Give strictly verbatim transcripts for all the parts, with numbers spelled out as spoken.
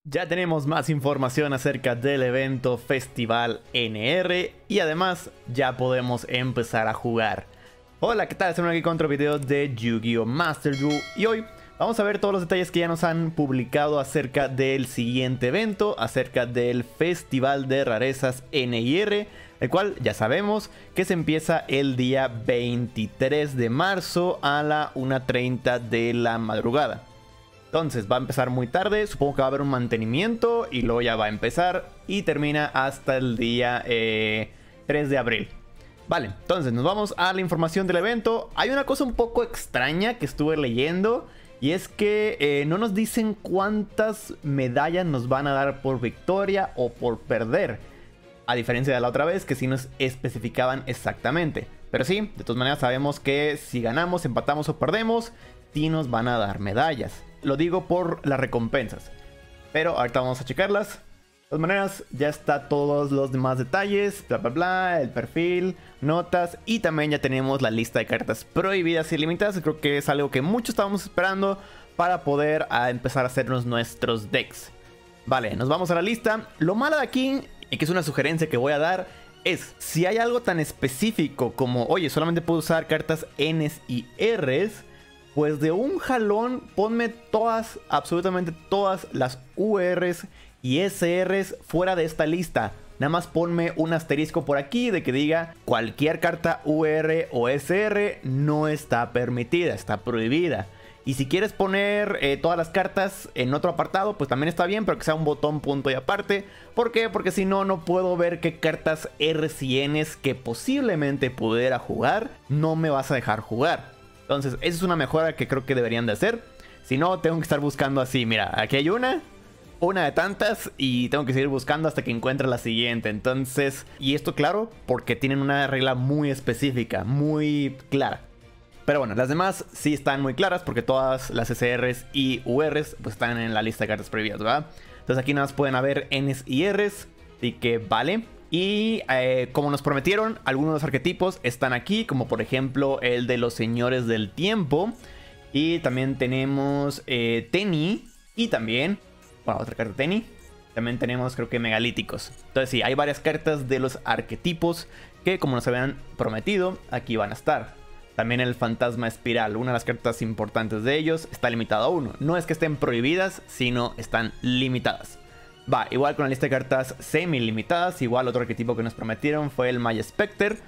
Ya tenemos más información acerca del evento Festival N R y además ya podemos empezar a jugar. Hola, ¿qué tal? Estamos aquí con otro video de Yu-Gi-Oh! Master Duel y hoy vamos a ver todos los detalles que ya nos han publicado acerca del siguiente evento, acerca del Festival de Rarezas N R, el cual ya sabemos que se empieza el día veintitrés de marzo a la una treinta de la madrugada. Entonces va a empezar muy tarde, supongo que va a haber un mantenimiento y luego ya va a empezar y termina hasta el día eh, tres de abril. Vale, entonces nos vamos a la información del evento. Hay una cosa un poco extraña que estuve leyendo y es que eh, no nos dicen cuántas medallas nos van a dar por victoria o por perder. A diferencia de la otra vez que sí nos especificaban exactamente. Pero sí, de todas maneras sabemos que si ganamos, empatamos o perdemos, sí nos van a dar medallas. Lo digo por las recompensas. Pero ahorita vamos a checarlas. De todas maneras, ya está todos los demás detalles. Bla, bla, bla. El perfil, notas. Y también ya tenemos la lista de cartas prohibidas y limitadas. Creo que es algo que muchos estábamos esperando para poder a empezar a hacernos nuestros decks. Vale, nos vamos a la lista. Lo malo de aquí, y que es una sugerencia que voy a dar, es si hay algo tan específico como, oye, solamente puedo usar cartas Ns y Rs, pues de un jalón ponme todas, absolutamente todas las U Rs y S Rs fuera de esta lista. Nada más ponme un asterisco por aquí de que diga cualquier carta U R o S R no está permitida, está prohibida. Y si quieres poner eh, todas las cartas en otro apartado, pues también está bien, pero que sea un botón punto y aparte. ¿Por qué? Porque si no, no puedo ver qué cartas R y Ns que posiblemente pudiera jugar, no me vas a dejar jugar. Entonces, esa es una mejora que creo que deberían de hacer. Si no, tengo que estar buscando así. Mira, aquí hay una, una de tantas y tengo que seguir buscando hasta que encuentre la siguiente. Entonces, y esto claro, porque tienen una regla muy específica, muy clara. Pero bueno, las demás sí están muy claras porque todas las S Rs y U Rs pues están en la lista de cartas prohibidas, ¿verdad? Entonces aquí nada más pueden haber Ns y Rs, así que vale. Y eh, como nos prometieron, algunos de los arquetipos están aquí, como por ejemplo el de los señores del tiempo. Y también tenemos eh, Teni y también, bueno, otra carta Teni. También tenemos creo que megalíticos. Entonces sí, hay varias cartas de los arquetipos que como nos habían prometido, aquí van a estar. También el fantasma espiral, una de las cartas importantes de ellos, está limitado a uno. No es que estén prohibidas, sino están limitadas. Va, igual con la lista de cartas semi limitadas, igual otro arquetipo que nos prometieron fue el Maya Specter.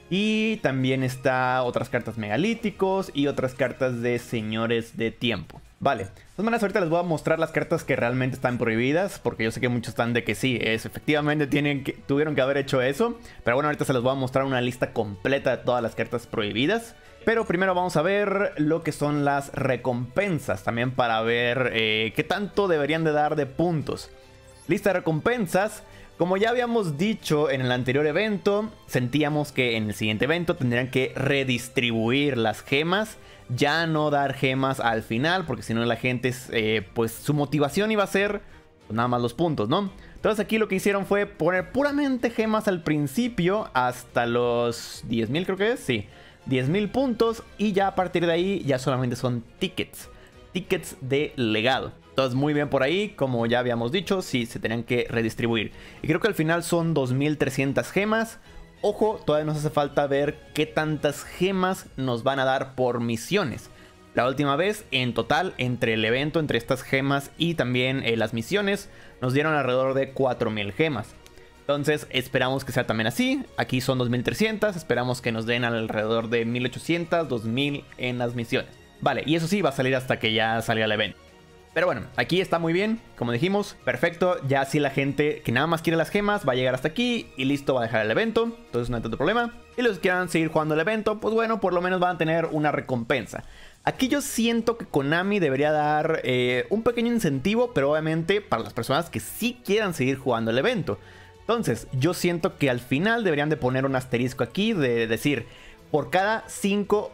Y también está otras cartas megalíticos y otras cartas de señores de tiempo. Vale, de todas maneras ahorita les voy a mostrar las cartas que realmente están prohibidas, porque yo sé que muchos están de que sí, es, efectivamente tienen que, tuvieron que haber hecho eso. Pero bueno, ahorita se les voy a mostrar una lista completa de todas las cartas prohibidas. Pero primero vamos a ver lo que son las recompensas, también para ver eh, qué tanto deberían de dar de puntos. Lista de recompensas. Como ya habíamos dicho en el anterior evento, sentíamos que en el siguiente evento tendrían que redistribuir las gemas. Ya no dar gemas al final, porque si no la gente, eh, pues su motivación iba a ser pues, nada más los puntos, ¿no? Entonces aquí lo que hicieron fue poner puramente gemas al principio, hasta los diez mil creo que es, sí. diez mil puntos y ya a partir de ahí ya solamente son tickets. Tickets de legado. Entonces muy bien por ahí, como ya habíamos dicho, sí se tenían que redistribuir. Y creo que al final son dos mil trescientas gemas. Ojo, todavía nos hace falta ver qué tantas gemas nos van a dar por misiones. La última vez, en total, entre el evento, entre estas gemas y también eh, las misiones, nos dieron alrededor de cuatro mil gemas. Entonces esperamos que sea también así. Aquí son dos mil trescientas, esperamos que nos den alrededor de mil ochocientas, dos mil en las misiones. Vale, y eso sí va a salir hasta que ya salga el evento. Pero bueno, aquí está muy bien, como dijimos, perfecto. Ya así la gente que nada más quiere las gemas va a llegar hasta aquí y listo, va a dejar el evento. Entonces no hay tanto problema. Y los que quieran seguir jugando el evento, pues bueno, por lo menos van a tener una recompensa. Aquí yo siento que Konami debería dar eh, un pequeño incentivo, pero obviamente para las personas que sí quieran seguir jugando el evento. Entonces, yo siento que al final deberían de poner un asterisco aquí de decir, por cada cinco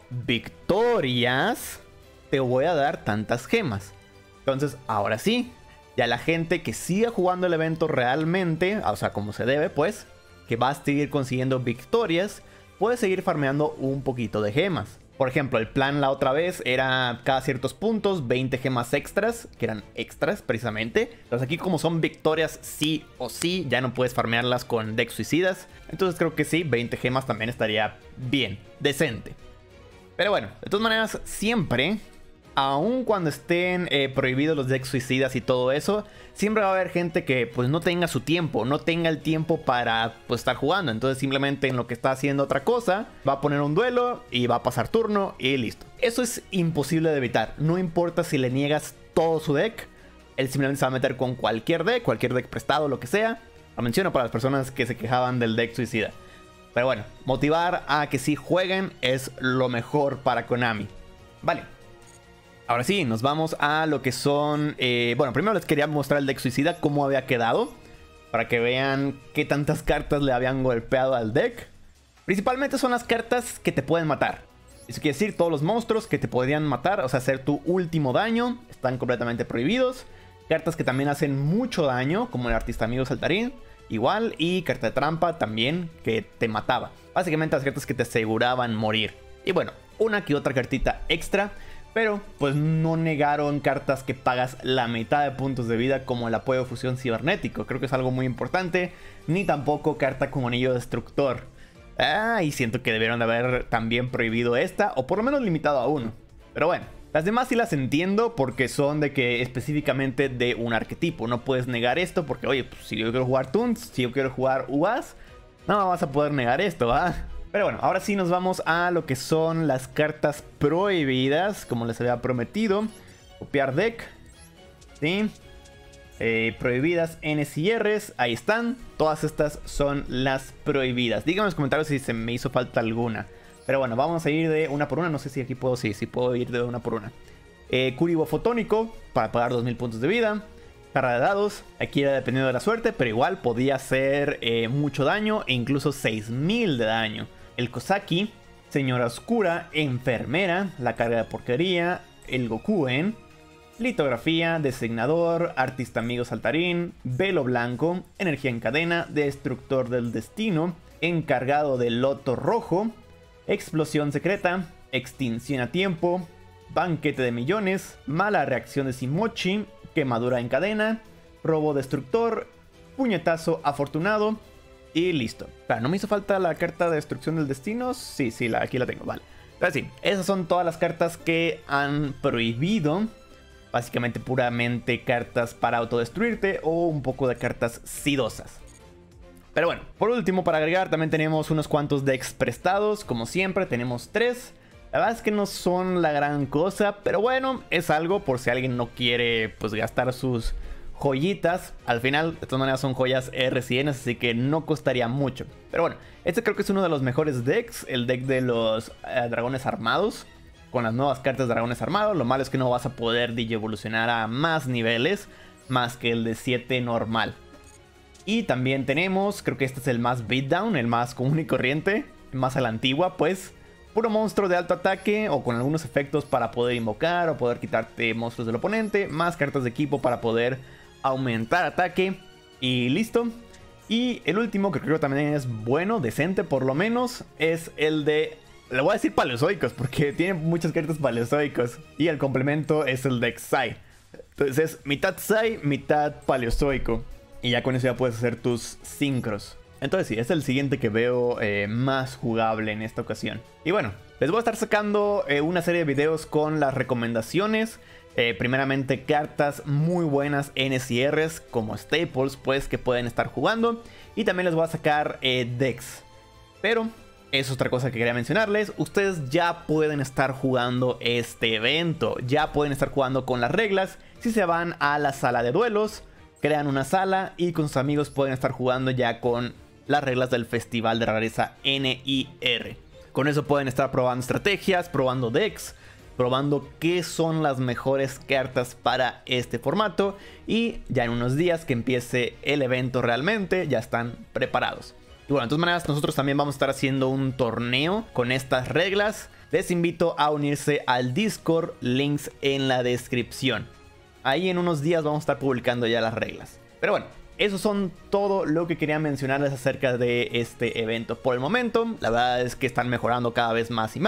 victorias te voy a dar tantas gemas. Entonces, ahora sí, ya la gente que siga jugando el evento realmente, o sea, como se debe, pues, que va a seguir consiguiendo victorias, puede seguir farmeando un poquito de gemas. Por ejemplo, el plan la otra vez era cada ciertos puntos, veinte gemas extras, que eran extras precisamente. Entonces aquí como son victorias sí o sí, ya no puedes farmearlas con decks suicidas. Entonces creo que sí, veinte gemas también estaría bien, decente. Pero bueno, de todas maneras, siempre, aun cuando estén eh, prohibidos los decks suicidas y todo eso, siempre va a haber gente que pues no tenga su tiempo, no tenga el tiempo para pues estar jugando. Entonces simplemente en lo que está haciendo otra cosa, va a poner un duelo y va a pasar turno y listo. Eso es imposible de evitar, no importa si le niegas todo su deck, él simplemente se va a meter con cualquier deck, cualquier deck prestado, lo que sea. Lo menciono para las personas que se quejaban del deck suicida. Pero bueno, motivar a que sí jueguen es lo mejor para Konami. Vale. Ahora sí, nos vamos a lo que son... Eh, bueno, primero les quería mostrar el deck suicida, cómo había quedado. Para que vean qué tantas cartas le habían golpeado al deck. Principalmente son las cartas que te pueden matar. Eso quiere decir, todos los monstruos que te podrían matar, o sea, hacer tu último daño, están completamente prohibidos. Cartas que también hacen mucho daño, como el Artista Amigo Saltarín. Igual, y carta de trampa también, que te mataba. Básicamente las cartas que te aseguraban morir. Y bueno, una que otra cartita extra. Pero pues no negaron cartas que pagas la mitad de puntos de vida, como el apoyo de fusión cibernético. Creo que es algo muy importante. Ni tampoco carta como anillo destructor. Ah, y siento que debieron de haber también prohibido esta, o por lo menos limitado a uno. Pero bueno, las demás sí las entiendo porque son de que específicamente de un arquetipo. No puedes negar esto porque, oye, pues, si yo quiero jugar Toons, si yo quiero jugar U A S, no vas a poder negar esto, ¿va? Pero bueno, ahora sí nos vamos a lo que son las cartas prohibidas, como les había prometido. Copiar deck, ¿sí? Eh, prohibidas N C Rs, ahí están. Todas estas son las prohibidas. Díganme en los comentarios si se me hizo falta alguna. Pero bueno, vamos a ir de una por una. No sé si aquí puedo, sí, sí puedo ir de una por una. Eh, Kuribo Fotónico, para pagar dos mil puntos de vida. Carga de dados, aquí era dependiendo de la suerte, pero igual podía hacer eh, mucho daño e incluso seis mil de daño. El Kosaki, Señora Oscura, Enfermera, la carga de porquería, el Gokuen, Litografía, Designador, Artista Amigo Saltarín, Velo Blanco, Energía en Cadena, Destructor del Destino, Encargado del Loto Rojo, Explosión Secreta, Extinción a Tiempo, Banquete de Millones, Mala Reacción de Shimochi, Quemadura en Cadena, Robo Destructor, Puñetazo Afortunado. Y listo. Claro, ¿no me hizo falta la carta de Destrucción del Destino? Sí, sí, la, aquí la tengo, vale. Pero sí, esas son todas las cartas que han prohibido. Básicamente puramente cartas para autodestruirte o un poco de cartas sidosas. Pero bueno, por último, para agregar, también tenemos unos cuantos decks prestados. Como siempre, tenemos tres. La verdad es que no son la gran cosa, pero bueno, es algo por si alguien no quiere pues gastar sus joyitas. Al final, de todas maneras, son joyas R C N, así que no costaría mucho. Pero bueno, este creo que es uno de los mejores decks, el deck de los eh, dragones armados, con las nuevas cartas de dragones armados. Lo malo es que no vas a poder digievolucionar a más niveles, más que el de siete normal. Y también tenemos, creo que este es el más beatdown, el más común y corriente, más a la antigua, pues puro monstruo de alto ataque o con algunos efectos para poder invocar o poder quitarte monstruos del oponente, más cartas de equipo para poder aumentar ataque y listo. Y el último, que creo que también es bueno, decente por lo menos, es el de... Le voy a decir paleozoicos porque tiene muchas cartas paleozoicos. Y el complemento es el de Xai. Entonces es mitad Xai, mitad paleozoico. Y ya con eso ya puedes hacer tus sincros. Entonces sí, es el siguiente que veo eh, más jugable en esta ocasión. Y bueno, les voy a estar sacando eh, una serie de videos con las recomendaciones. Eh, primeramente cartas muy buenas N C Rs como staples pues que pueden estar jugando. Y también les voy a sacar eh, decks. Pero es otra cosa que quería mencionarles. Ustedes ya pueden estar jugando este evento. Ya pueden estar jugando con las reglas. Si se van a la sala de duelos, crean una sala y con sus amigos pueden estar jugando ya con las reglas del Festival de Rareza N I R. Con eso pueden estar probando estrategias, probando decks, probando qué son las mejores cartas para este formato. Y ya en unos días que empiece el evento realmente, ya están preparados. Y bueno, de todas maneras, nosotros también vamos a estar haciendo un torneo con estas reglas. Les invito a unirse al Discord, links en la descripción. Ahí en unos días vamos a estar publicando ya las reglas. Pero bueno, eso son todo lo que quería mencionarles acerca de este evento por el momento. La verdad es que están mejorando cada vez más y más.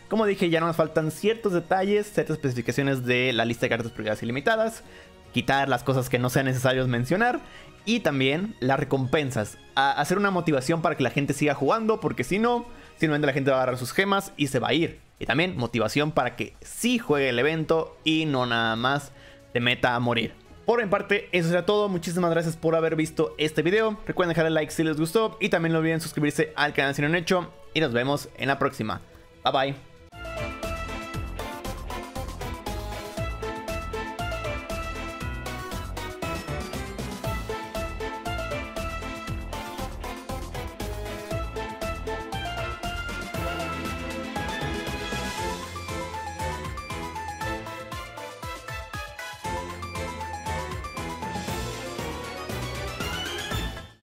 Como dije, ya nos faltan ciertos detalles, ciertas especificaciones de la lista de cartas privadas ilimitadas, quitar las cosas que no sean necesarios mencionar y también las recompensas, a hacer una motivación para que la gente siga jugando, porque si no, simplemente la gente va a agarrar sus gemas y se va a ir. Y también motivación para que sí juegue el evento y no nada más se meta a morir. Por mi parte, eso será todo. Muchísimas gracias por haber visto este video. Recuerden dejar el like si les gustó y también no olviden suscribirse al canal si no lo han hecho. Y nos vemos en la próxima. Bye bye.